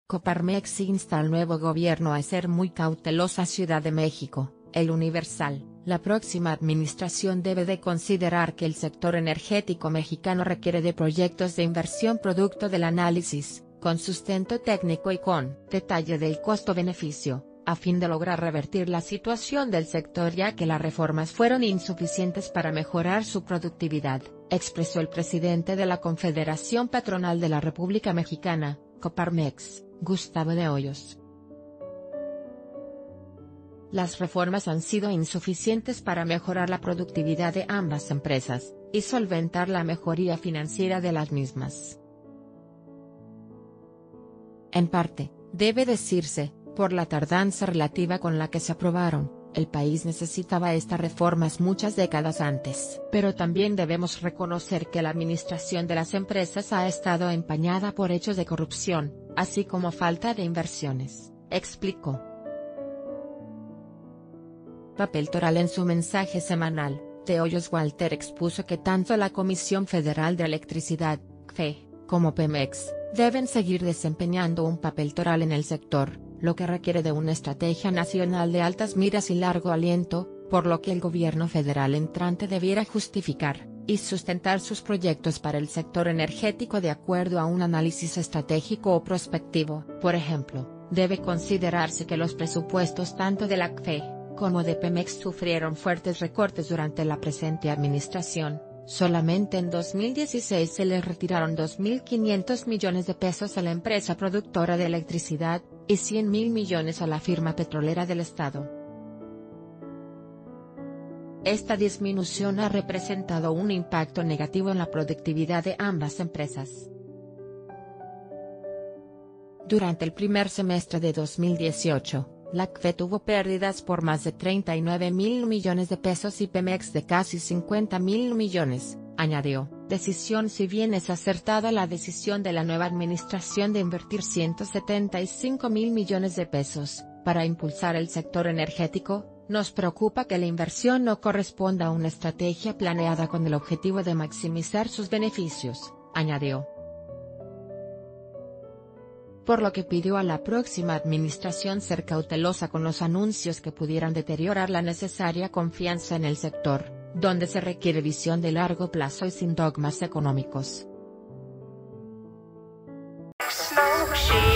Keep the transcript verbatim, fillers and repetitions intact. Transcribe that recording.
Coparmex insta al nuevo gobierno a ser muy cautelosa. Ciudad de México, El Universal. La próxima administración debe de considerar que el sector energético mexicano requiere de proyectos de inversión producto del análisis, con sustento técnico y con detalle del costo-beneficio, a fin de lograr revertir la situación del sector ya que las reformas fueron insuficientes para mejorar su productividad, expresó el presidente de la Confederación Patronal de la República Mexicana, Coparmex, Gustavo de Hoyos. Las reformas han sido insuficientes para mejorar la productividad de ambas empresas, y solventar la mejoría financiera de las mismas. En parte, debe decirse, por la tardanza relativa con la que se aprobaron, el país necesitaba estas reformas muchas décadas antes. Pero también debemos reconocer que la administración de las empresas ha estado empañada por hechos de corrupción, así como falta de inversiones, explicó. Papel Toral. En su mensaje semanal, de Hoyos Walter expuso que tanto la Comisión Federal de Electricidad, C F E, como Pemex, deben seguir desempeñando un papel toral en el sector, lo que requiere de una estrategia nacional de altas miras y largo aliento, por lo que el gobierno federal entrante debiera justificar y sustentar sus proyectos para el sector energético de acuerdo a un análisis estratégico o prospectivo. Por ejemplo, debe considerarse que los presupuestos tanto de la C F E como de Pemex sufrieron fuertes recortes durante la presente administración. Solamente en dos mil dieciséis se les retiraron dos mil quinientos millones de pesos a la empresa productora de electricidad, y cien mil millones a la firma petrolera del Estado. Esta disminución ha representado un impacto negativo en la productividad de ambas empresas. Durante el primer semestre de dos mil dieciocho, la C F E tuvo pérdidas por más de treinta y nueve mil millones de pesos y Pemex de casi cincuenta mil millones, añadió. Decisión. Si bien es acertada la decisión de la nueva administración de invertir ciento setenta y cinco mil millones de pesos, para impulsar el sector energético, nos preocupa que la inversión no corresponda a una estrategia planeada con el objetivo de maximizar sus beneficios, añadió. Por lo que pidió a la próxima administración ser cautelosa con los anuncios que pudieran deteriorar la necesaria confianza en el sector, donde se requiere visión de largo plazo y sin dogmas económicos.